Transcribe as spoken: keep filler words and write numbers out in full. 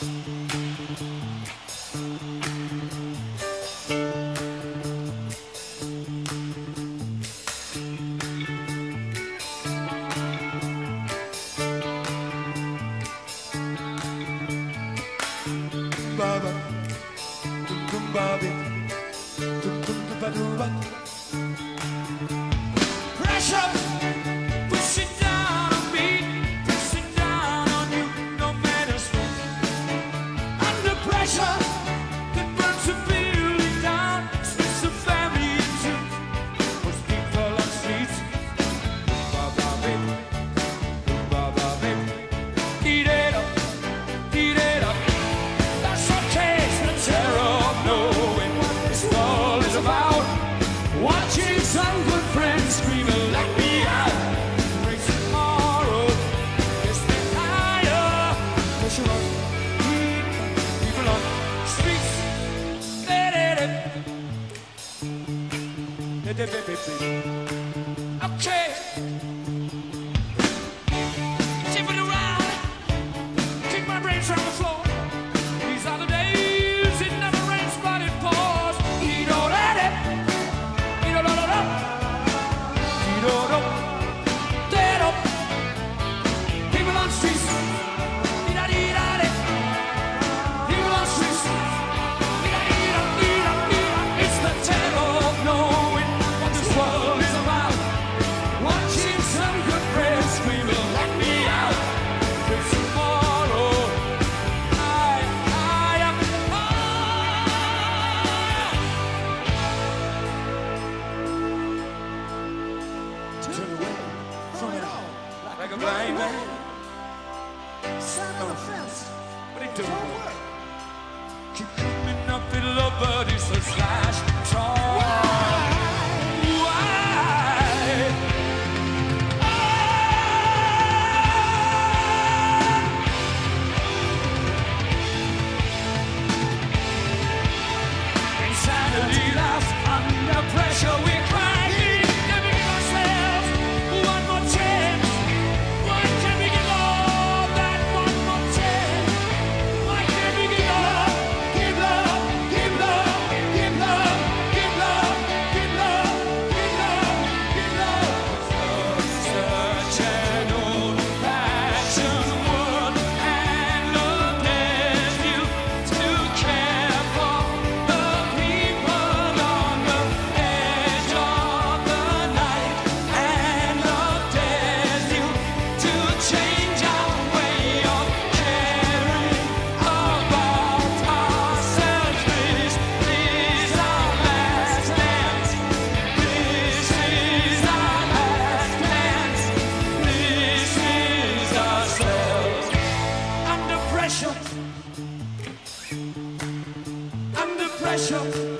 Okay. Tipping around, kick my brains from the floor. These are the days, it never rains but it pours. He don't let it. He don't let it. He don't know. Dead up. People on streets. Dee-da-dee-da-dee. People on streets. Dee-da-dee-da-dee-da-dee-da. It's the terror of knowing what this world is about. Watching some good friends scream, let me out. It's tomorrow. I, I am turn away from it all like a blind man. Stand on the fence, but it don't work. Keep coming up in love, but it's a slash song. Why? Insanity laughs under pressure. We're crying, never give ourselves one more chance. Why can't we give all that one more chance? Why can't we give love, give love, give love, give love, give love, give love, give love, give love? Such an old-fashioned world, and love dares you to care for the people on the edge of the night, and love dares you to change our way of caring about ourselves. This is our last dance. This is our last dance. This is ourselves. Under pressure. Under pressure.